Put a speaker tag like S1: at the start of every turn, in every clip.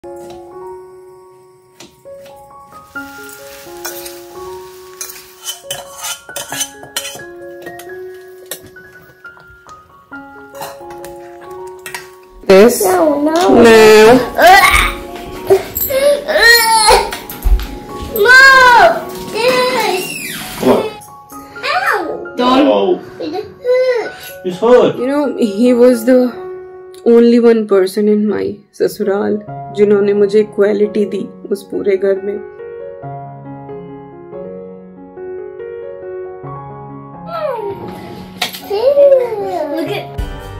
S1: This?
S2: No.
S1: No.
S2: Mom! This!
S1: What?
S2: Ow!
S1: Don't.
S2: It hurts.
S1: It's hurt.
S3: You know, he was the only one person in my ससुराल जिन्होंने मुझे equality दी उस पूरे घर में।
S2: Look at.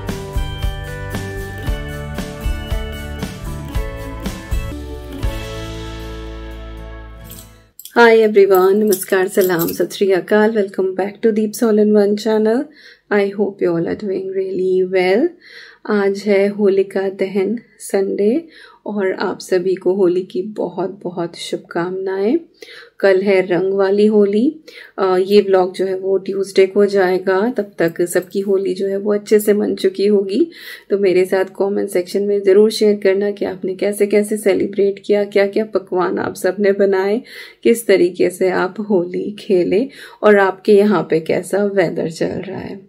S3: Hi everyone, नमस्कार, सलाम, Sat Sri Akal, welcome back to Deeps all in one channel. I hope you all are doing really well. आज है होलिका दहन संडे और आप सभी को होली की बहुत बहुत शुभकामनाएं। कल है रंग वाली होली। ये व्लॉग जो है वो ट्यूसडे को जाएगा, तब तक सबकी होली जो है वो अच्छे से मन चुकी होगी। तो मेरे साथ कमेंट सेक्शन में ज़रूर शेयर करना कि आपने कैसे कैसे सेलिब्रेट किया, क्या क्या पकवान आप सबने बनाए, किस तरीके से आप होली खेले और आपके यहाँ पे कैसा वेदर चल रहा है।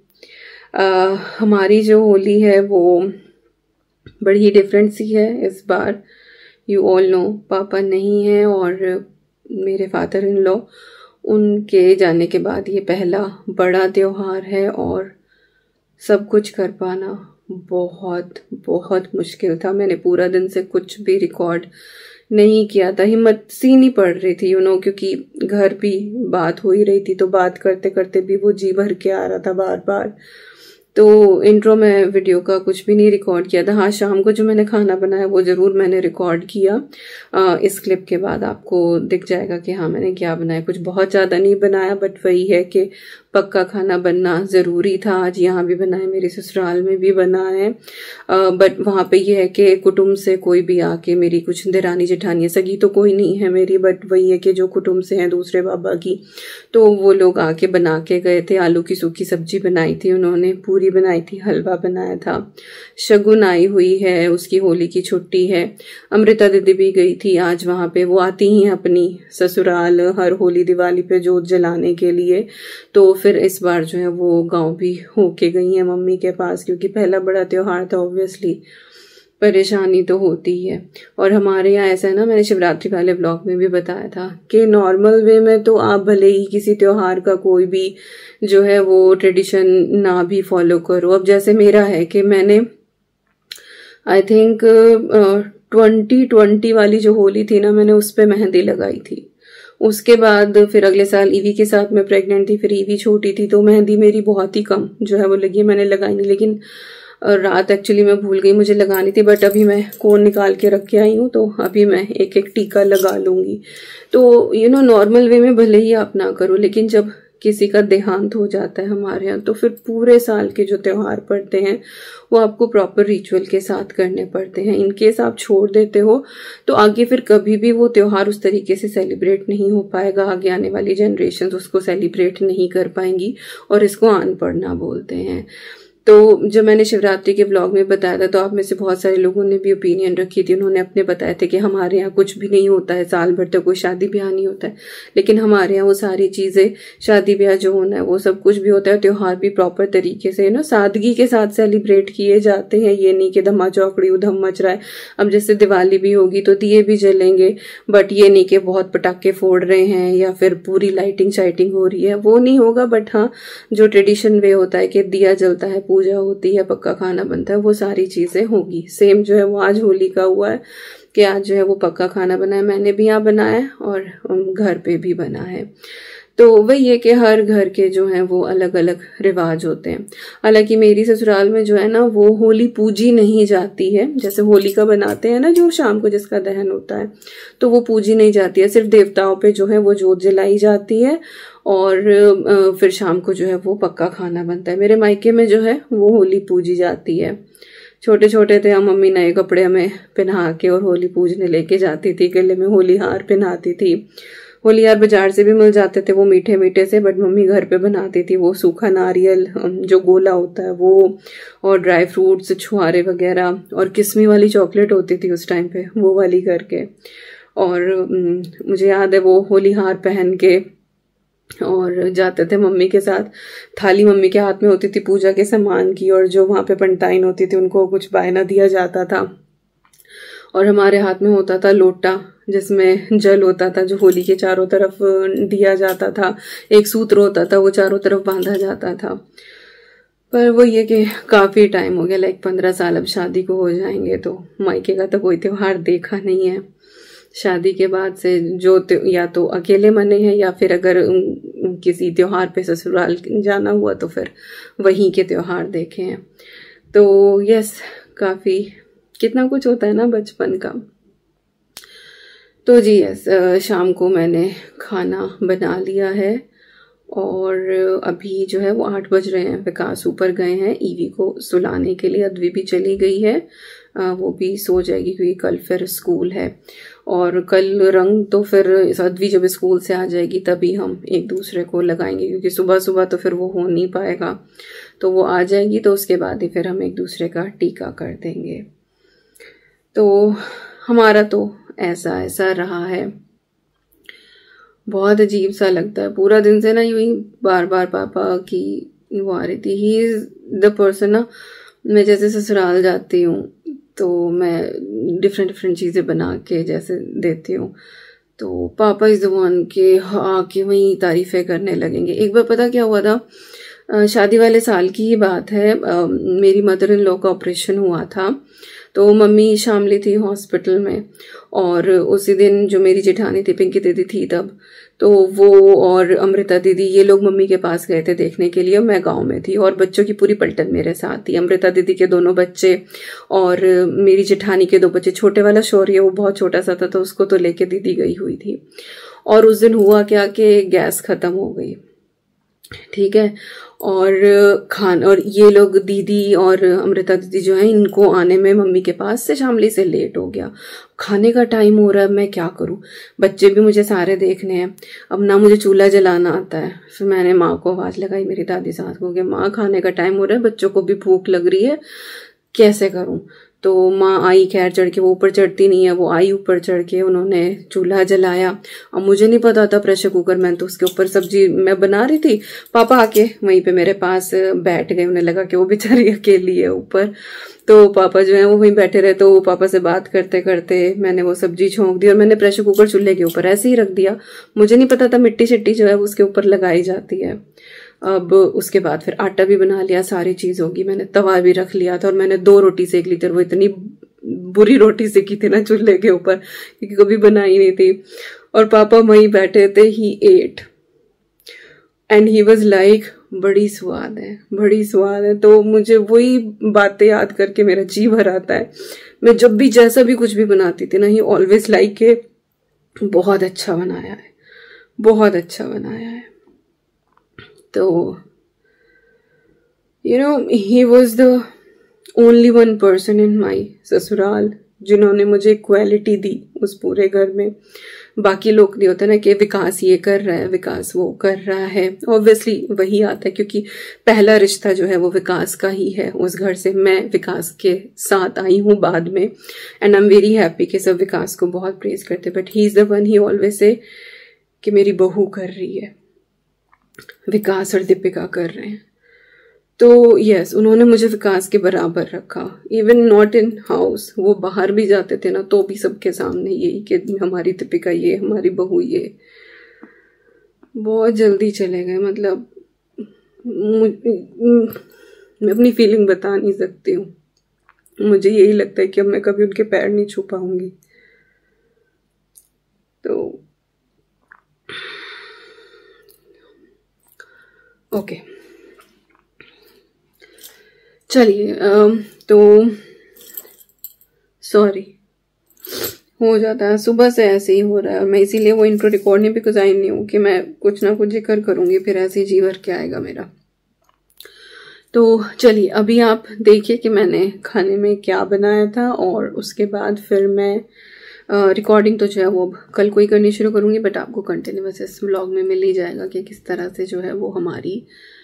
S3: हमारी जो होली है वो बड़ी ही डिफरेंट सी है इस बार। यू ऑल नो पापा नहीं है और मेरे फादर इन लॉ, उनके जाने के बाद ये पहला बड़ा त्योहार है और सब कुछ कर पाना बहुत बहुत मुश्किल था। मैंने पूरा दिन से कुछ भी रिकॉर्ड नहीं किया था, हिम्मत सी नहीं पड़ रही थी क्योंकि घर भी बात हो ही रही थी, तो बात करते करते भी वो जी भर के आ रहा था बार बार। तो इंट्रो में वीडियो का कुछ भी नहीं रिकॉर्ड किया था। हाँ, शाम को जो मैंने खाना बनाया वो ज़रूर मैंने रिकॉर्ड किया। इस क्लिप के बाद आपको दिख जाएगा कि हाँ मैंने क्या बनाया। कुछ बहुत ज़्यादा नहीं बनाया, बट वही है कि पक्का खाना बनना ज़रूरी था। आज यहाँ भी बना है, मेरे ससुराल में भी बना है, बट वहाँ पे ये है कि कुटुंब से कोई भी आके, मेरी कुछ देरानी जेठानी, सगी तो कोई नहीं है मेरी, बट वही है कि जो कुटुंब से हैं दूसरे बाबा की, तो वो लोग आके बना के गए थे। आलू की सूखी सब्जी बनाई थी उन्होंने, पूरी बनाई थी, हलवा बनाया था। शगुन आई हुई है, उसकी होली की छुट्टी है। अमृता दीदी भी गई थी आज वहाँ पे, वो आती ही हैं अपनी ससुराल हर होली दिवाली पे जोत जलाने के लिए। तो फिर इस बार जो है वो गांव भी होके गई हैं मम्मी के पास, क्योंकि पहला बड़ा त्योहार था, ऑब्वियसली परेशानी तो होती है। और हमारे यहाँ ऐसा है ना, मैंने शिवरात्रि वाले ब्लॉग में भी बताया था कि नॉर्मल वे में तो आप भले ही किसी त्योहार का कोई भी जो है वो ट्रेडिशन ना भी फॉलो करो। अब जैसे मेरा है कि मैंने आई थिंक 2020 वाली जो होली थी ना, मैंने उस पर मेहंदी लगाई थी। उसके बाद फिर अगले साल ईवी के साथ मैं प्रेग्नेंट थी, फिर ईवी छोटी थी, तो मेहंदी मेरी बहुत ही कम जो है वो लगी, मैंने लगाई नहीं। लेकिन रात एक्चुअली मैं भूल गई, मुझे लगानी थी, बट अभी मैं कोन निकाल के रख के आई हूँ, तो अभी मैं एक एक टीका लगा लूंगी। तो नॉर्मल वे में भले ही आप ना करो, लेकिन जब किसी का देहांत हो जाता है हमारे यहाँ, तो फिर पूरे साल के जो त्योहार पड़ते हैं वो आपको प्रॉपर रिचुअल के साथ करने पड़ते हैं। इनकेस आप छोड़ देते हो तो आगे फिर कभी भी वो त्योहार उस तरीके से सेलिब्रेट नहीं हो पाएगा। आगे आने वाली जनरेशन उसको सेलिब्रेट नहीं कर पाएंगी और इसको अनपढ़ना बोलते हैं। तो जब मैंने शिवरात्रि के व्लॉग में बताया था, तो आप में से बहुत सारे लोगों ने भी ओपिनियन रखी थी। उन्होंने अपने बताए थे कि हमारे यहाँ कुछ भी नहीं होता है, साल भर तक कोई शादी ब्याह नहीं होता है, लेकिन हमारे यहाँ वो सारी चीजें, शादी ब्याह जो होना है वो सब कुछ भी होता है। त्योहार भी प्रॉपर तरीके से सादगी के साथ सेलिब्रेट किए जाते हैं। ये नहीं कि धमा चौकड़ी उधम मच रहा है। अब जैसे दिवाली भी होगी तो दिए भी जलेंगे, बट ये नहीं कि बहुत पटाखे फोड़ रहे हैं या फिर पूरी लाइटिंग शाइटिंग हो रही है, वो नहीं होगा। बट हाँ, जो ट्रेडिशन वे होता है कि दिया जलता है, पूजा होती है, पक्का खाना बनता है, वो सारी चीजें होगी। सेम जो है वो आज होली का हुआ है कि आज जो है वो पक्का खाना बना है, मैंने भी यहाँ बनाया है और घर पे भी बना है। तो वही है कि हर घर के जो हैं वो अलग अलग रिवाज होते हैं। हालांकि मेरी ससुराल में जो है ना वो होली पूजी नहीं जाती है। जैसे होली का बनाते हैं ना जो शाम को जिसका दहन होता है, तो वो पूजी नहीं जाती है, सिर्फ देवताओं पे जो है वो जोत जलाई जाती है और फिर शाम को जो है वो पक्का खाना बनता है। मेरे मायके में जो है वो होली पूजी जाती है। छोटे छोटे थे हम, मम्मी नए कपड़े हमें पहना के और होली पूजने लेके जाती थी, गले में होली हार पहनाती थी। होली यार बाजार से भी मिल जाते थे वो मीठे मीठे से, बट मम्मी घर पे बनाती थी वो सूखा नारियल जो गोला होता है वो, और ड्राई फ्रूट्स, छुआरे वगैरह, और किस्मी वाली चॉकलेट होती थी उस टाइम पे वो वाली करके। और मुझे याद है वो होली हार पहन के और जाते थे मम्मी के साथ। थाली मम्मी के हाथ में होती थी पूजा के सामान की, और जो वहाँ पे पंटाइन होती थी उनको कुछ बायना दिया जाता था, और हमारे हाथ में होता था लोटा जिसमें जल होता था जो होली के चारों तरफ दिया जाता था। एक सूत्र होता था वो चारों तरफ बांधा जाता था। पर वो ये कि काफ़ी टाइम हो गया, लाइक 15 साल अब शादी को हो जाएंगे, तो मायके का तो कोई त्योहार देखा नहीं है। शादी के बाद से जो या तो अकेले मने हैं, या फिर अगर किसी त्योहार पे ससुराल जाना हुआ तो फिर वहीं के त्योहार देखे हैं। तो यस, काफ़ी कितना कुछ होता है ना बचपन का। तो जी यस, शाम को मैंने खाना बना लिया है, और अभी जो है वो 8 बज रहे हैं। विकास ऊपर गए हैं ईवी को सुलाने के लिए, अद्वी भी चली गई है, वो भी सो जाएगी क्योंकि कल फिर स्कूल है। और कल रंग तो फिर अद्वी जब स्कूल से आ जाएगी तभी हम एक दूसरे को लगाएंगे, क्योंकि सुबह सुबह तो फिर वो हो नहीं पाएगा। तो वो आ जाएगी तो उसके बाद ही फिर हम एक दूसरे का टीका कर देंगे। तो हमारा तो ऐसा रहा है। बहुत अजीब सा लगता है पूरा दिन से ना, यूं ही बार बार पापा की वो आ रही थी। ही इज द पर्सन ना, मैं जैसे ससुराल जाती हूँ तो मैं डिफरेंट चीज़ें बना के जैसे देती हूँ, तो पापा इज द वन के आके वहीं तारीफें करने लगेंगे। एक बार पता क्या हुआ था, शादी वाले साल की ही बात है, मेरी मदर इन लॉ का ऑपरेशन हुआ था। तो मम्मी शामली थी हॉस्पिटल में, और उसी दिन जो मेरी जेठानी थी, पिंकी दीदी थी तब, तो वो और अमृता दीदी ये लोग मम्मी के पास गए थे देखने के लिए। मैं गांव में थी और बच्चों की पूरी पलटन मेरे साथ थी। अमृता दीदी के दोनों बच्चे और मेरी जेठानी के 2 बच्चे। छोटे वाला शौर्य वो बहुत छोटा सा था, तो उसको तो लेके दीदी गई हुई थी। और उस दिन हुआ क्या कि गैस खत्म हो गई, ठीक है, और ये लोग दीदी और अमृता दीदी जो है, इनको आने में मम्मी के पास से शामली से लेट हो गया। खाने का टाइम हो रहा है, मैं क्या करूं, बच्चे भी मुझे सारे देखने हैं, अब ना मुझे चूल्हा जलाना आता है। फिर मैंने माँ को आवाज लगाई, मेरी दादी सास को, कि माँ खाने का टाइम हो रहा है, बच्चों को भी भूख लग रही है, कैसे करूं। तो माँ आई खैर चढ़ के, वो ऊपर चढ़ती नहीं है, वो आई ऊपर चढ़ के, उन्होंने चूल्हा जलाया। अब मुझे नहीं पता था प्रेशर कुकर, मैं तो उसके ऊपर सब्जी मैं बना रही थी। पापा आके वहीं पे मेरे पास बैठ गए, उन्हें लगा कि वो बेचारी अकेली है ऊपर। तो पापा जो है वो वहीं बैठे रहे, तो पापा से बात करते करते मैंने वो सब्जी छोंक दी, और मैंने प्रेशर कुकर चूल्हे के ऊपर ऐसे ही रख दिया। मुझे नहीं पता था मिट्टी शिट्टी जो है वो उसके ऊपर लगाई जाती है। अब उसके बाद फिर आटा भी बना लिया, सारी चीज होगी, मैंने तवा भी रख लिया था, और मैंने 2 रोटी सेक ली थी। वो इतनी बुरी रोटी सेकी थी ना चूल्हे के ऊपर, क्योंकि कभी बनाई नहीं थी। और पापा वहीं बैठे थे, he at end he was like बड़ी स्वाद है, बड़ी स्वाद है। तो मुझे वही बातें याद करके मेरा जी भर आता है। मैं जब भी जैसा भी कुछ भी बनाती थी ना, ही ऑलवेज लाइक के बहुत अच्छा बनाया है, बहुत अच्छा बनाया है। तो you know, he was the only one person in my ससुराल जिन्होंने मुझे क्वालिटी दी उस पूरे घर में। बाकी लोग नहीं होता ना कि विकास ये कर रहा है, विकास वो कर रहा है, ऑब्वियसली वही आता है, क्योंकि पहला रिश्ता जो है वो विकास का ही है उस घर से। मैं विकास के साथ आई हूँ बाद में, and I am very happy कि सब विकास को बहुत प्रेज करते, but he is the one, he always say कि मेरी बहू कर रही है, विकास और दीपिका कर रहे हैं। तो यस, उन्होंने मुझे विकास के बराबर रखा, इवन नॉट इन हाउस। वो बाहर भी जाते थे ना, तो भी सबके सामने यही कि हमारी दीपिका ये, हमारी बहू ये। बहुत जल्दी चले गए, मतलब मैं अपनी फीलिंग बता नहीं सकती हूँ। मुझे यही लगता है कि अब मैं कभी उनके पैर नहीं छू पाऊंगी। तो ओके, चलिए, तो सॉरी हो जाता है, सुबह से ऐसे ही हो रहा है। मैं इसीलिए वो इंट्रो रिकॉर्ड नहीं, बिकॉज आई न्यू कि मैं कुछ ना कुछ जिक्र करूंगी, फिर ऐसे ही जी भर के आएगा मेरा। तो चलिए, अभी आप देखिए कि मैंने खाने में क्या बनाया था, और उसके बाद फिर मैं रिकॉर्डिंग तो जो है वो कल को ही करनी शुरू करूँगी, बट आपको कंटिन्यूअस इस व्लॉग में मिल ही जाएगा कि किस तरह से जो है वो हमारी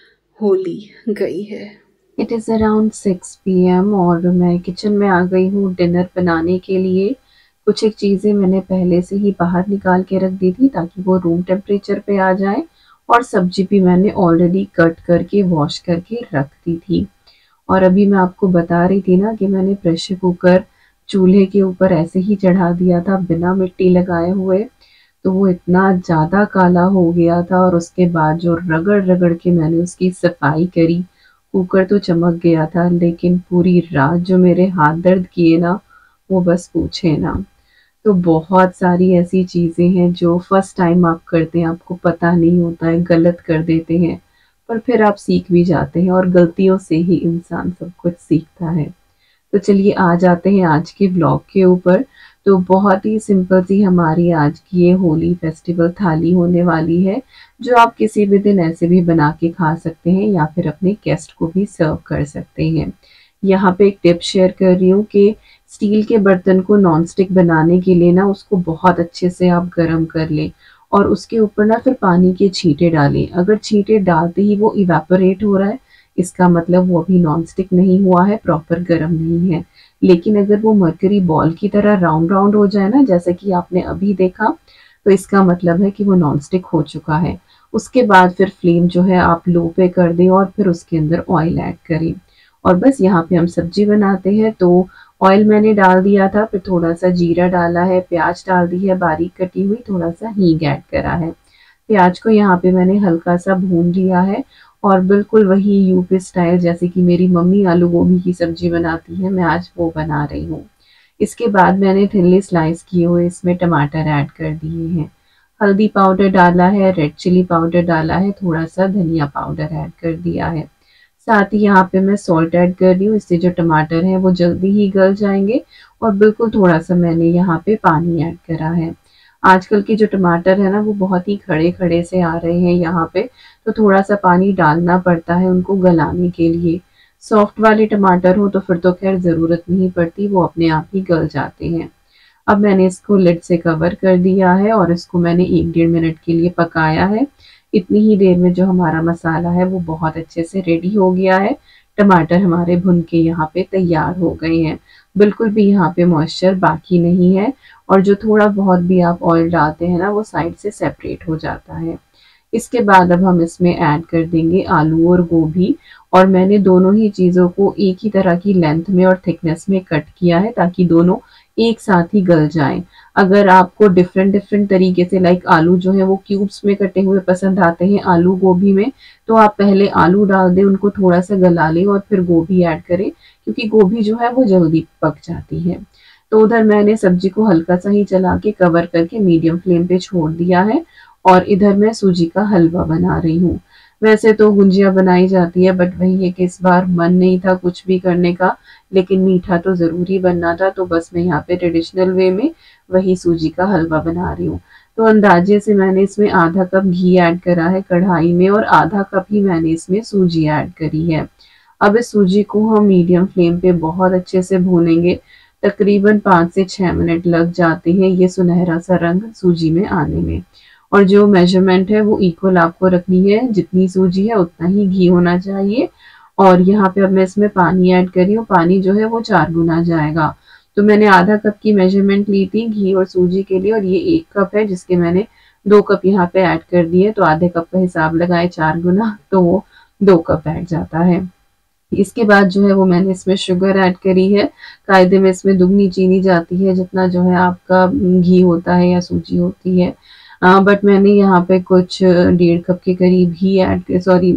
S3: होली गई है। इट इज़ अराउंड 6 PM और मैं किचन में आ गई हूँ डिनर बनाने के लिए। कुछ एक चीज़ें मैंने पहले से ही बाहर निकाल के रख दी थी ताकि वो रूम टेम्परेचर पे आ जाए, और सब्जी भी मैंने ऑलरेडी कट करके वॉश करके रख दी थी। और अभी मैं आपको बता रही थी ना कि मैंने प्रेशर कुकर चूल्हे के ऊपर ऐसे ही चढ़ा दिया था बिना मिट्टी लगाए हुए, तो वो इतना ज़्यादा काला हो गया था। और उसके बाद जो रगड़ रगड़ के मैंने उसकी सफाई करी, कुकर तो चमक गया था, लेकिन पूरी रात जो मेरे हाथ दर्द किए ना, वो बस पूछे ना। तो बहुत सारी ऐसी चीज़ें हैं जो फर्स्ट टाइम आप करते हैं, आपको पता नहीं होता है, गलत कर देते हैं, पर फिर आप सीख भी जाते हैं, और गलतियों से ही इंसान सब कुछ सीखता है। तो चलिए आ जाते हैं आज के व्लॉग के ऊपर। तो बहुत ही सिंपल सी हमारी आज की ये होली फेस्टिवल थाली होने वाली है, जो आप किसी भी दिन ऐसे भी बना के खा सकते हैं या फिर अपने गेस्ट को भी सर्व कर सकते हैं। यहाँ पे एक टिप शेयर कर रही हूँ कि स्टील के बर्तन को नॉन स्टिक बनाने के लिए ना उसको बहुत अच्छे से आप गर्म कर लें, और उसके ऊपर ना फिर पानी के छींटे डालें। अगर छींटे डालते ही वो इवेपोरेट हो रहा है, इसका मतलब वो अभी नॉन स्टिक नहीं हुआ है, प्रॉपर गर्म नहीं है। लेकिन अगर वो मरकरी बॉल की तरह राउंड राउंड हो जाए ना, जैसे कि आपने अभी देखा, तो इसका मतलब है कि वो नॉन स्टिक हो चुका है। उसके बाद फिर फ्लेम जो है आप लो पे कर दें और फिर उसके अंदर ऑयल ऐड करें। और बस यहाँ पे हम सब्जी बनाते हैं, तो ऑयल मैंने डाल दिया था, फिर थोड़ा सा जीरा डाला है, प्याज डाल दी है बारीक कटी हुई, थोड़ा सा हींग ऐड करा है। प्याज को यहाँ पे मैंने हल्का सा भून लिया है, और बिल्कुल वही यूपी स्टाइल जैसे कि मेरी मम्मी आलू गोभी की सब्जी बनाती है, मैं आज वो बना रही हूँ। इसके बाद मैंने थिनली स्लाइस किए हुए इसमें टमाटर ऐड कर दिए हैं, हल्दी पाउडर डाला है, रेड चिली पाउडर डाला है, थोड़ा सा धनिया पाउडर ऐड कर दिया है। साथ ही यहाँ पे मैं सॉल्ट ऐड कर रही हूँ, इससे जो टमाटर हैं वो जल्दी ही गल जाएंगे। और बिल्कुल थोड़ा सा मैंने यहाँ पे पानी ऐड करा है। आजकल के जो टमाटर है ना वो बहुत ही खड़े खड़े से आ रहे हैं यहाँ पे, तो थोड़ा सा पानी डालना पड़ता है उनको गलाने के लिए। सॉफ्ट वाले टमाटर हो तो फिर तो खैर ज़रूरत नहीं पड़ती, वो अपने आप ही गल जाते हैं। अब मैंने इसको लिड से कवर कर दिया है और इसको मैंने 1-1.5 मिनट के लिए पकाया है। इतनी ही देर में जो हमारा मसाला है वो बहुत अच्छे से रेडी हो गया है। टमाटर हमारे भुन के यहाँ पे तैयार हो गए हैं, बिल्कुल भी यहाँ पे मॉइस्चर बाकी नहीं है, और जो थोड़ा बहुत भी आप ऑयल डालते हैं ना वो साइड से सेपरेट हो जाता है। इसके बाद अब हम इसमें ऐड कर देंगे आलू और गोभी, और मैंने दोनों ही चीज़ों को एक ही तरह की लेंथ में और थिकनेस में कट किया है ताकि दोनों एक साथ ही गल जाएं। अगर आपको डिफरेंट तरीके से लाइक आलू जो है वो क्यूब्स में कटे हुए पसंद आते हैं आलू गोभी में, तो आप पहले आलू डाल दें, उनको थोड़ा सा गला लें और फिर गोभी ऐड करें, क्योंकि गोभी जो है वो जल्दी पक जाती है। तो उधर मैंने सब्जी को हल्का सा ही चला के कवर करके मीडियम फ्लेम पे छोड़ दिया है, और इधर मैं सूजी का हलवा बना रही हूँ। वैसे तो गुंजिया बनाई जाती है, बट वही है कि इस बार मन नहीं था कुछ भी करने का, लेकिन मीठा तो ज़रूरी बनना था, तो बस मैं यहाँ पे ट्रेडिशनल वे में वही सूजी का हलवा बना रही हूँ। तो अंदाजे से मैंने इसमें आधा कप घी ऐड करा है कढ़ाई में, और आधा कप ही मैंने इसमें सूजी ऐड करी है। अब इस सूजी को हम मीडियम फ्लेम पे बहुत अच्छे से भूनेंगे, तकरीबन 5 से 6 मिनट लग जाते हैं ये सुनहरा सा रंग सूजी में आने में। और जो मेजरमेंट है वो इक्वल आपको रखनी है, जितनी सूजी है उतना ही घी होना चाहिए। और यहाँ पे अब मैं इसमें पानी ऐड कर रही हूँ, पानी जो है वो 4 गुना जाएगा। तो मैंने आधा कप की मेजरमेंट ली थी घी और सूजी के लिए, और ये 1 कप है जिसके मैंने 2 कप यहाँ पे ऐड कर दिए, तो आधे कप का हिसाब लगाए 4 गुना, तो वो 2 कप ऐड जाता है। इसके बाद जो है वो मैंने इसमें शुगर ऐड करी है। कायदे में इसमें दुगनी चीनी जाती है जितना जो है आपका घी होता है या सूजी होती है, बट मैंने यहाँ पे कुछ 1.5 कप के करीब ही ऐड, सॉरी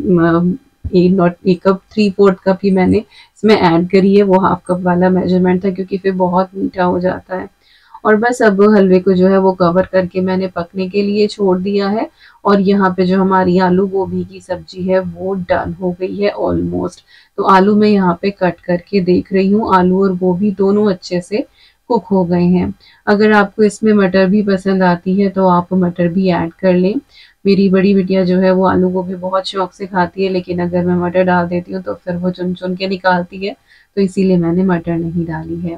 S3: 1 कप 3/4 कप ही मैंने इसमें ऐड करी है। वो हाफ कप वाला मेजरमेंट था क्योंकि फिर बहुत मीठा हो जाता है। और बस अब हलवे को जो है वो कवर करके मैंने पकने के लिए छोड़ दिया है। और यहाँ पे जो हमारी आलू गोभी की सब्जी है वो डन हो गई है ऑलमोस्ट। तो आलू मैं यहाँ पे कट करके देख रही हूँ, आलू और गोभी दोनों अच्छे से कुक हो गए हैं। अगर आपको इसमें मटर भी पसंद आती है तो आप मटर भी ऐड कर लें। मेरी बड़ी बिटिया जो है वो आलू गोभी बहुत शौक से खाती है, लेकिन अगर मैं मटर डाल देती हूँ तो फिर वो चुन चुन के निकालती है, तो इसीलिए मैंने मटर नहीं डाली है।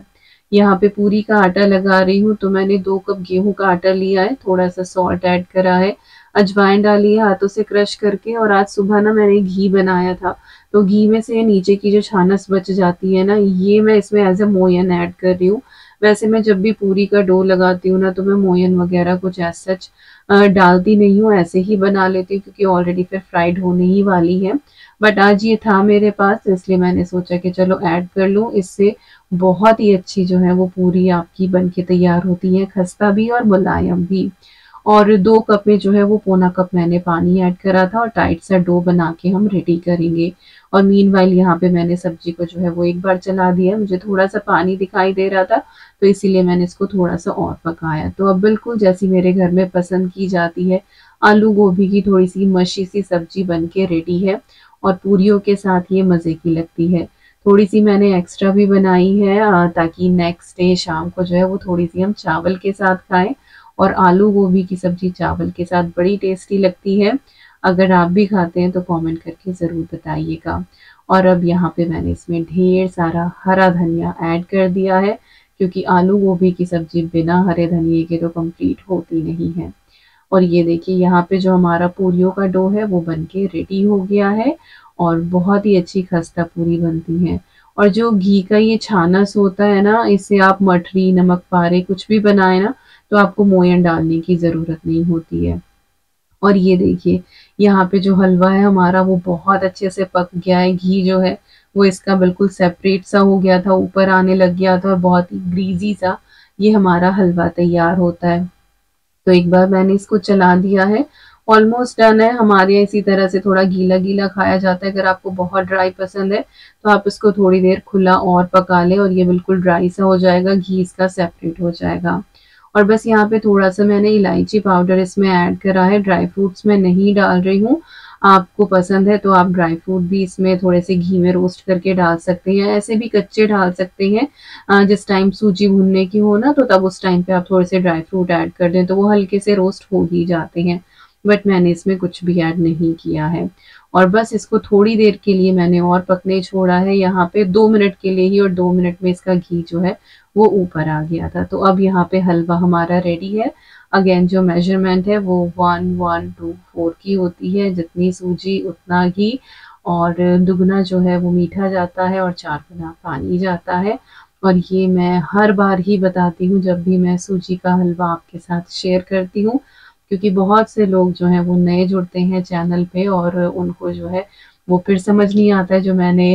S3: यहाँ पे पूरी का आटा लगा रही हूँ। तो मैंने 2 कप गेहूं का आटा लिया है, थोड़ा सा सॉल्ट ऐड करा है, अजवाइन डाली है हाथों से क्रश करके। और आज सुबह ना मैंने घी बनाया था, तो घी में से नीचे की जो छानस बच जाती है ना, ये मैं इसमें एज ए मोयन ऐड कर रही हूँ। वैसे मैं जब भी पूरी का डो लगाती हूँ ना, तो मैं मोयन वगैरह कुछ एज सच डालती नहीं हूँ, ऐसे ही बना लेती हूँ क्योंकि ऑलरेडी फिर फ्राइड होने ही वाली है। बट आज ये था मेरे पास, तो इसलिए मैंने सोचा कि चलो ऐड कर लूँ। इससे बहुत ही अच्छी जो है वो पूरी आपकी बन के तैयार होती है, खस्ता भी और मुलायम भी। और 2 कप में जो है वो पौना कप मैंने पानी ऐड करा था और टाइट सा डो बना के हम रेडी करेंगे। और मीनवाइल यहाँ पे मैंने सब्जी को जो है वो एक बार चला दिया, मुझे थोड़ा सा पानी दिखाई दे रहा था तो इसीलिए मैंने इसको थोड़ा सा और पकाया। तो अब बिल्कुल जैसी मेरे घर में पसंद की जाती है, आलू गोभी की थोड़ी सी मशी सी सब्जी बन के रेडी है और पूरियों के साथ ये मज़े की लगती है। थोड़ी सी मैंने एक्स्ट्रा भी बनाई है ताकि नेक्स्ट डे शाम को जो है वो थोड़ी सी हम चावल के साथ खाएं। और आलू गोभी की सब्जी चावल के साथ बड़ी टेस्टी लगती है। अगर आप भी खाते हैं तो कमेंट करके ज़रूर बताइएगा। और अब यहाँ पे मैंने इसमें ढेर सारा हरा धनिया ऐड कर दिया है, क्योंकि आलू गोभी की सब्जी बिना हरे धनिए के तो कंप्लीट होती नहीं है। और ये देखिए यहाँ पे जो हमारा पूरियों का डो है वो बन के रेडी हो गया है और बहुत ही अच्छी खस्ता पूरी बनती है। और जो घी का ये छानस होता है ना, इससे आप मठरी, नमक पारे कुछ भी बनाए ना, तो आपको मोयन डालने की ज़रूरत नहीं होती है। और ये देखिए यहाँ पे जो हलवा है हमारा वो बहुत अच्छे से पक गया है। घी जो है वो इसका बिल्कुल सेपरेट सा हो गया था, ऊपर आने लग गया था और बहुत ही ग्रीजी सा ये हमारा हलवा तैयार होता है। तो एक बार मैंने इसको चला दिया है, ऑलमोस्ट डन है। हमारे यहाँ इसी तरह से थोड़ा गीला गीला खाया जाता है। अगर आपको बहुत ड्राई पसंद है तो आप इसको थोड़ी देर खुला और पका लें और ये बिल्कुल ड्राई सा हो जाएगा, घी इसका सेपरेट हो जाएगा। और बस यहाँ पे थोड़ा सा मैंने इलायची पाउडर इसमें ऐड करा है, ड्राई फ्रूट्स में नहीं डाल रही हूँ। आपको पसंद है तो आप ड्राई फ्रूट भी इसमें थोड़े से घी में रोस्ट करके डाल सकते हैं, ऐसे भी कच्चे डाल सकते हैं। जिस टाइम सूजी भुनने की हो ना, तो तब उस टाइम पे आप थोड़े से ड्राई फ्रूट ऐड कर दें तो वो हल्के से रोस्ट हो ही जाते हैं। बट मैंने इसमें कुछ भी ऐड नहीं किया है। और बस इसको थोड़ी देर के लिए मैंने और पकने छोड़ा है, यहाँ पे 2 मिनट के लिए ही, और 2 मिनट में इसका घी जो है वो ऊपर आ गया था। तो अब यहाँ पे हलवा हमारा रेडी है। अगेन जो मेजरमेंट है वो 1 1 2 4 की होती है, जितनी सूजी उतना घी, और दुगना जो है वो मीठा जाता है और 4 गुना पानी जाता है। और ये मैं हर बार ही बताती हूँ जब भी मैं सूजी का हलवा आपके साथ शेयर करती हूँ, क्योंकि बहुत से लोग जो हैं वो नए जुड़ते हैं चैनल पे और उनको जो है वो फिर समझ नहीं आता है जो मैंने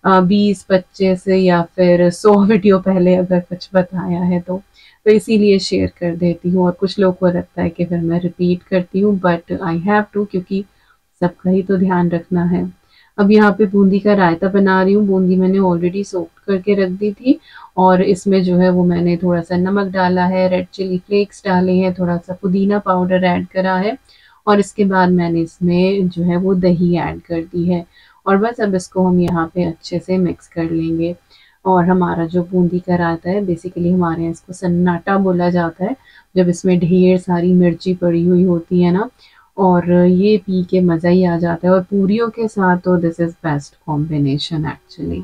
S3: 20-25 या फिर 100 वीडियो पहले अगर कुछ बताया है तो इसीलिए शेयर कर देती हूँ। और कुछ लोग को लगता है कि फिर मैं रिपीट करती हूँ, बट आई हैव टू, क्योंकि सबका ही तो ध्यान रखना है। अब यहाँ पे बूंदी का रायता बना रही हूँ। बूंदी मैंने ऑलरेडी सोक करके रख दी थी और इसमें जो है वो मैंने थोड़ा सा नमक डाला है, रेड चिली फ्लेक्स डाले हैं, थोड़ा सा पुदीना पाउडर ऐड करा है और इसके बाद मैंने इसमें जो है वो दही ऐड कर दी है। और बस अब इसको हम यहाँ पे अच्छे से मिक्स कर लेंगे। और हमारा जो बूंदी का रायता है, बेसिकली हमारे यहाँ इसको सन्नाटा बोला जाता है, जब इसमें ढेर सारी मिर्ची पड़ी हुई होती है ना, और ये पी के मज़ा ही आ जाता है। और पूरियों के साथ तो this is best combination actually.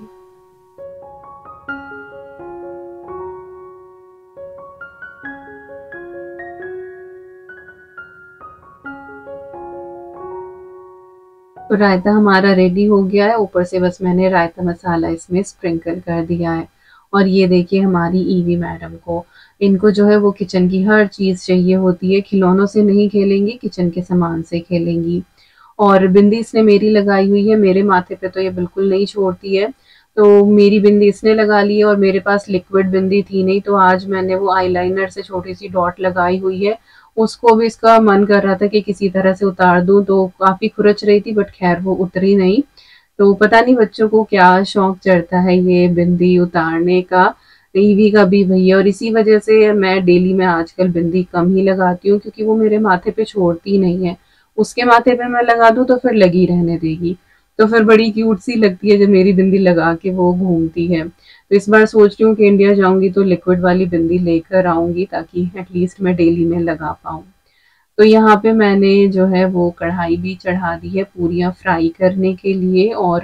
S3: Raita हमारा रेडी हो गया है, ऊपर से बस मैंने रायता मसाला इसमें स्प्रिंकल कर दिया है। और ये देखिए हमारी ईवी मैडम को, इनको जो है वो किचन की हर चीज़ चाहिए होती है, खिलौनों से नहीं खेलेंगी, किचन के सामान से खेलेंगी। और बिंदी इसने मेरी लगाई हुई है, मेरे माथे पे तो ये बिल्कुल नहीं छोड़ती है, तो मेरी बिंदी इसने लगा ली है और मेरे पास लिक्विड बिंदी थी नहीं, तो आज मैंने वो आईलाइनर से छोटी सी डॉट लगाई हुई है। उसको भी इसका मन कर रहा था कि किसी तरह से उतार दूं, तो काफ़ी खुरच रही थी, बट खैर वो उतरी नहीं। तो पता नहीं बच्चों को क्या शौक चढ़ता है ये बिंदी उतारने का, ईवी का भी भैया। और इसी वजह से मैं डेली में आजकल बिंदी कम ही लगाती हूँ, क्योंकि वो मेरे माथे पे छोड़ती नहीं है। उसके माथे पे मैं लगा दूँ तो फिर लगी रहने देगी, तो फिर बड़ी क्यूट सी लगती है जब मेरी बिंदी लगा के वो घूमती है। तो इस बार सोच रही हूँ कि इंडिया जाऊंगी तो लिक्विड वाली बिंदी लेकर आऊंगी, ताकि एटलीस्ट मैं डेली में लगा पाऊँ। तो यहाँ पे मैंने जो है वो कढ़ाई भी चढ़ा दी है पूरियाँ फ्राई करने के लिए, और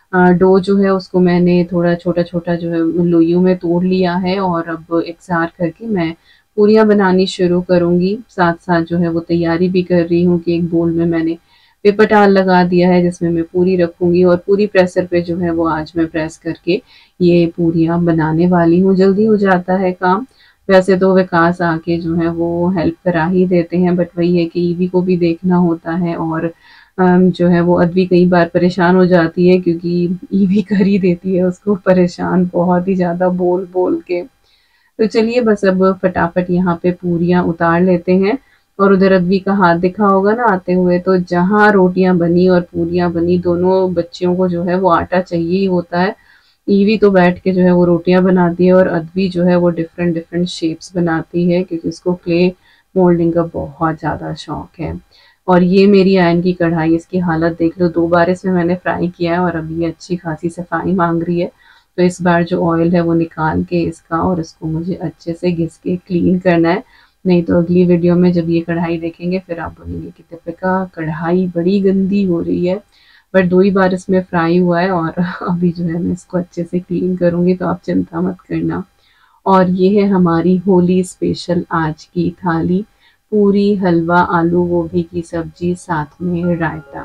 S3: डो जो है उसको मैंने थोड़ा छोटा छोटा जो है लोइयों में तोड़ लिया है और अब इकसार करके मैं पूरियां बनानी शुरू करूंगी। साथ साथ जो है वो तैयारी भी कर रही हूँ कि एक बोल में मैंने पेपर टाल लगा दिया है जिसमें मैं पूरी रखूंगी और पूरी प्रेसर पे जो है वो आज मैं प्रेस करके ये पूरियां बनाने वाली हूँ। जल्दी हो जाता है काम। वैसे तो विकास आके जो है वो हेल्प करा ही देते हैं, बट वही है कि ईवी को भी देखना होता है और जो है वो अद्वी कई बार परेशान हो जाती है क्योंकि ईवी कर ही देती है उसको परेशान बहुत ही ज़्यादा बोल बोल के। तो चलिए बस अब फटाफट यहाँ पे पूरियां उतार लेते हैं। और उधर अद्वी का हाथ दिखा होगा ना आते हुए, तो जहाँ रोटियां बनी और पूरियां बनी दोनों बच्चियों को जो है वो आटा चाहिए ही होता है। ईवी तो बैठ के जो है वो रोटियां बनाती है और अद्वी जो है वो डिफरेंट डिफरेंट शेप्स बनाती है क्योंकि उसको क्ले मोल्डिंग का बहुत ज़्यादा शौक है। और ये मेरी आयन की कढ़ाई, इसकी हालत देख लो, 2 बार इसमें मैंने फ्राई किया है और अब ये अच्छी खासी सफाई मांग रही है। तो इस बार जो ऑयल है वो निकाल के इसका और इसको मुझे अच्छे से घिस के क्लीन करना है, नहीं तो अगली वीडियो में जब ये कढ़ाई देखेंगे फिर आप बोलेंगे कि दीपिका कढ़ाई बड़ी गंदी हो रही है। बट 2 ही बार इसमें फ्राई हुआ है और अभी जो है मैं इसको अच्छे से क्लीन करूंगी, तो आप चिंता मत करना। और ये है हमारी होली स्पेशल आज की थाली, पूरी, हलवा, आलू गोभी की सब्जी, साथ में रायता।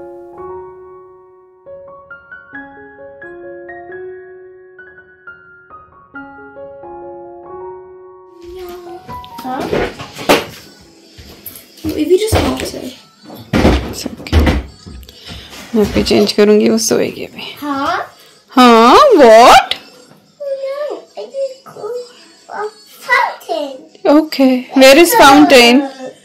S2: If you just talk to
S3: मैं भी चेंज करूंगी, वो सोएगी अभी।
S2: Huh?
S3: हाँ, what?
S2: No, I just go a fountain.
S3: Okay, where is fountain?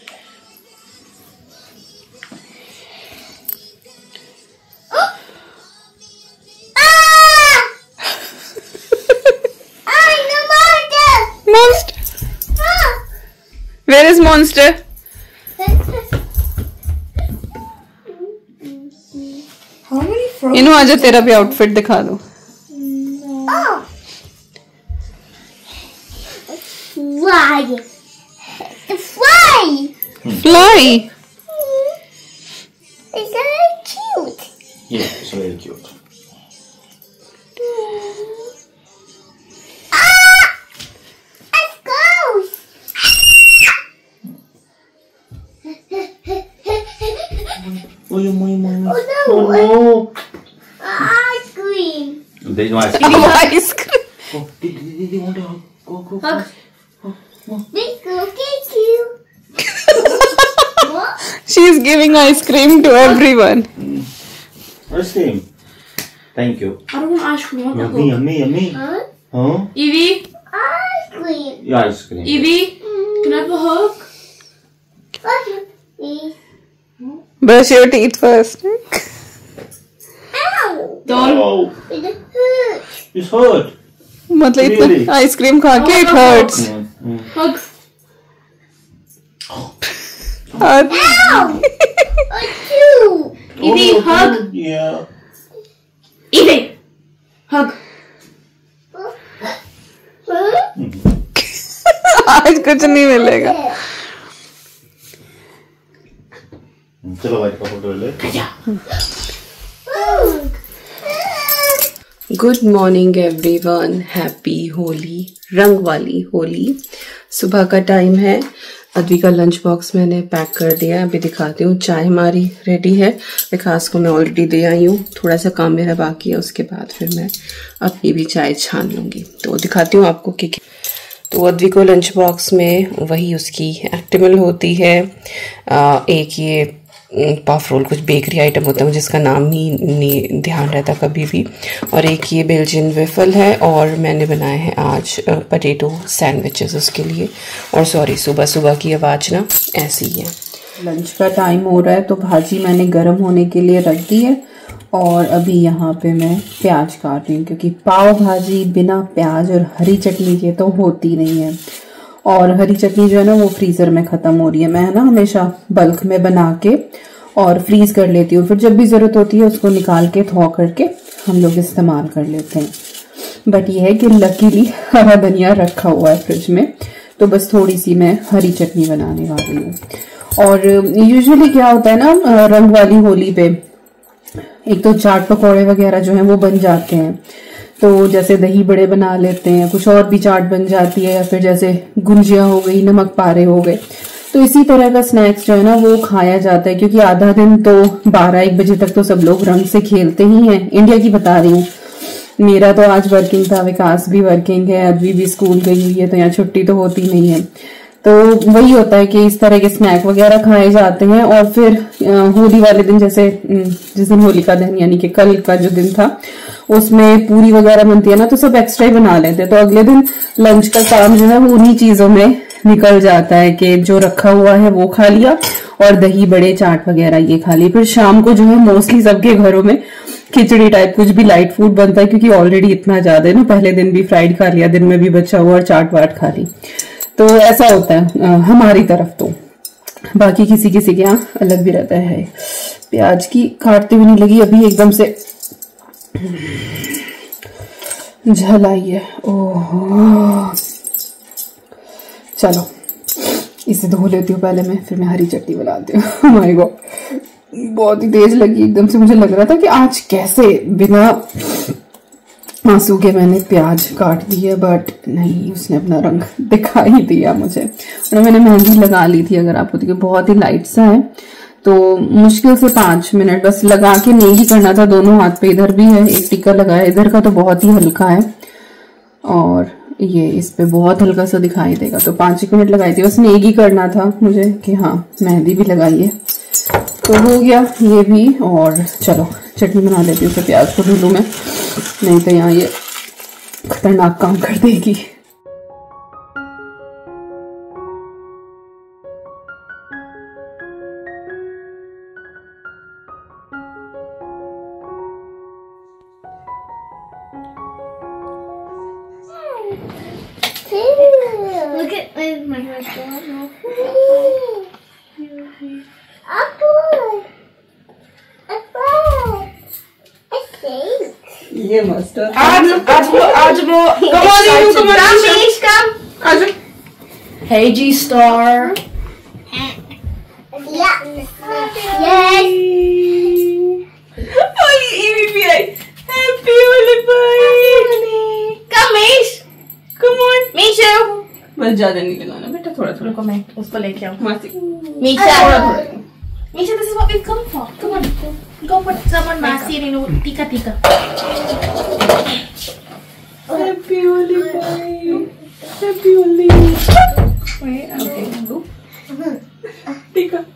S3: Where is monster?
S2: How many frogs?
S3: इन्हों आजा, तेरा भी आउटफिट दिखा दो।
S2: Oh! Fly! Fly!
S3: Fly.
S2: It's very cute.
S1: Yeah, it's very cute.
S2: Let's go!
S1: Oh no!
S2: Oh no!
S1: Oh
S2: Ice cream.
S1: no! There is no ice cream.
S3: Ice cream.
S1: Oh, did you want to hug? Go.
S2: Hug. Let's go get you. What?
S3: She is giving ice cream to everyone.
S1: Ice cream. Thank you.
S4: I don't want ice cream. I want the
S1: Yummy.
S2: Huh?
S1: Huh?
S4: Evie,
S2: Ice cream.
S1: Yeah, ice cream.
S4: Evie, can I have a hug?
S2: Fuck you, please.
S3: Brush your teeth first.
S2: Ow!
S4: Don't.
S1: Oh,
S2: It hurts.
S1: it's hurt.
S3: मतलब
S1: Really?
S3: इतना ice cream खा के it hurts.
S4: Hug.
S3: और
S2: Ow! Achoo!
S4: Evie,
S1: Oh,
S4: hug.
S1: Yeah.
S4: Evie, hug.
S2: Huh?
S3: आज कुछ नहीं मिलेगा।
S1: चलो भाई का फोटो ले।
S3: Good morning everyone, happy Holi, रंग वाली होली। सुबह का टाइम है, अद्वी का लंच बॉक्स मैंने पैक कर दिया। अभी दिखाती हूँ, चाय हमारी रेडी है, विकास को मैं ऑलरेडी दे आई हूँ। थोड़ा सा काम मेरा बाकी है, उसके बाद फिर मैं अपनी भी चाय छान लूँगी। तो दिखाती हूँ आपको कि तो अद्वी को लंच बॉक्स में वही उसकी एक्टिमल होती है, एक ये पफ रोल, कुछ बेकरी आइटम होता है जिसका नाम नहीं ध्यान रहता कभी भी, और एक ये बेल्जियन वेफल है, और मैंने बनाए हैं आज पोटैटो सैंडविचेस उसके लिए। और सॉरी, सुबह सुबह की आवाज़ ना ऐसी ही है। लंच का टाइम हो रहा है तो भाजी मैंने गर्म होने के लिए रख दी है और अभी यहाँ पे मैं प्याज काट रही हूँ क्योंकि पाव भाजी बिना प्याज और हरी चटनी के तो होती नहीं है। और हरी चटनी जो है ना वो फ्रीज़र में ख़त्म हो रही है। मैं ना हमेशा बल्क में बना के और फ्रीज़ कर लेती हूँ, फिर जब भी ज़रूरत होती है उसको निकाल के थॉ करके हम लोग इस्तेमाल कर लेते हैं। बट ये है कि लकीली हरा धनिया रखा हुआ है फ्रिज में, तो बस थोड़ी सी मैं हरी चटनी बनाने वाली हूँ। और यूजुअली क्या होता है ना, रंग वाली होली पे एक तो चाट पकौड़े वगैरह जो हैं वो बन जाते हैं, तो जैसे दही बड़े बना लेते हैं, कुछ और भी चाट बन जाती है, या फिर जैसे गुंजिया हो गई, नमक पारे हो गए। तो इसी तरह का स्नैक्स जो है ना वो खाया जाता है, क्योंकि आधा दिन तो 12-1 बजे तक तो सब लोग रंग से खेलते ही हैं। इंडिया की बता रही हूँ, मेरा तो आज वर्किंग था, विकास भी वर्किंग है, अभी भी स्कूल गई हुई है, तो यहाँ छुट्टी तो होती नहीं है। तो वही होता है कि इस तरह के स्नैक वगैरह खाए जाते हैं। और फिर होली वाले दिन, जैसे जिस दिन होलिका दहन यानी कि कल का जो दिन था, उसमें पूरी वगैरह बनती है ना, तो सब एक्स्ट्रा ही बना लेते हैं। तो अगले दिन लंच का काम जो है वो उन्हीं चीजों में निकल जाता है कि जो रखा हुआ है वो खा लिया और दही बड़े चाट वगैरह ये खा ली। फिर शाम को जो है मोस्टली सबके घरों में खिचड़ी टाइप कुछ भी लाइट फूड बनता है, क्योंकि ऑलरेडी इतना ज्यादा है ना, पहले दिन भी फ्राइड खा लिया, दिन में भी बचा हुआ और चाट वाट खा ली। तो ऐसा होता है हमारी तरफ। तो बाकी किसी किसी के यहाँ अलग भी रहता है। प्याज की काटते हुए नहीं लगी अभी, एकदम से झल आई है। ओह चलो इसे धो लेती हूँ पहले मैं, फिर मैं हरी चटनी बनाती हूँ। माय गॉड, बहुत ही तेज लगी एकदम से। मुझे लग रहा था कि आज कैसे बिना आंसू के मैंने प्याज काट दी है, बट नहीं, उसने अपना रंग दिखाई दिया मुझे। और मैंने मेहंदी लगा ली थी, अगर आपको देखिए बहुत ही लाइट सा है, तो मुश्किल से 5 मिनट बस लगा के नेगी करना था दोनों हाथ पे। इधर भी है, एक टिक्का लगाया, इधर का तो बहुत ही हल्का है और ये इस पे बहुत हल्का सा दिखाई देगा। तो 5 मिनट लगाई थी, बस नेगी करना था मुझे कि हाँ मेहंदी भी लगाई है। तो हो गया ये भी। और चलो चटनी बना लेती हूँ। तो प्याज को धुलूं मैं, नहीं तो यहाँ ये खतरनाक काम कर देगी।
S2: Look at my apple.
S3: ये मस्टर्ड
S4: आज वो come on Inu, come on Amish, come. Hey G Star.
S2: Yeah. Yes.
S4: Holy EVPI. Happy Holy boy. Come Mish. Come on. Misha.
S3: बस ज्यादा नहीं लगाना बेटा, थोड़ा थोड़ा।
S4: रुको मैं उसको लेके आऊँ.
S3: मासी
S4: Misha. Misha, this is what we've come for. Come on. Go put someone Masi and Inu. Tika tika.
S3: Happy Holi भाई, हैप्पी होली। Wait, okay. ठीक है।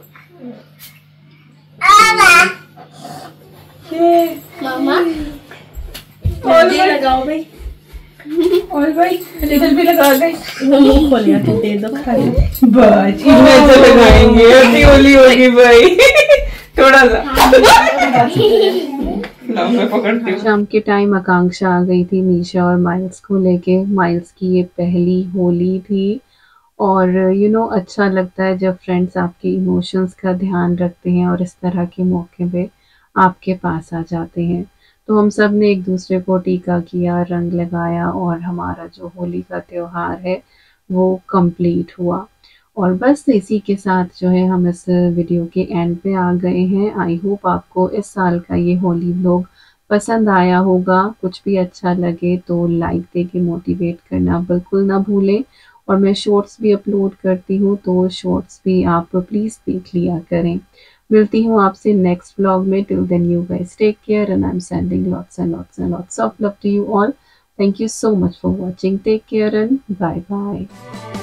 S2: Mama.
S4: और लगाओ भाई.
S3: और भाई इधर भी लगा दे।
S4: वो मुंह खोलिया तो दे दो खाली.
S3: बस इधर तो लगाएंगे, हैप्पी होली होगी भाई। थोड़ा सा मैं पकड़ती हूँ। शाम के टाइम आकांक्षा आ गई थी मीशा और माइल्स को लेके। माइल्स की ये पहली होली थी और अच्छा लगता है जब फ्रेंड्स आपके इमोशंस का ध्यान रखते हैं और इस तरह के मौके पे आपके पास आ जाते हैं। तो हम सब ने एक दूसरे को टीका किया, रंग लगाया और हमारा जो होली का त्योहार है वो कंप्लीट हुआ। और बस इसी के साथ जो है हम इस वीडियो के एंड पे आ गए हैं। आई होप आपको इस साल का ये होली व्लॉग पसंद आया होगा। कुछ भी अच्छा लगे तो लाइक दे के मोटिवेट करना बिल्कुल ना भूलें। और मैं शॉर्ट्स भी अपलोड करती हूँ, तो शॉर्ट्स भी आप प्लीज़ देख लिया करें। मिलती हूँ आपसे नेक्स्ट व्लॉग में। Till then you guys take care and I am sending lots of love to you all. Thank you so much for watching. Take care and bye bye.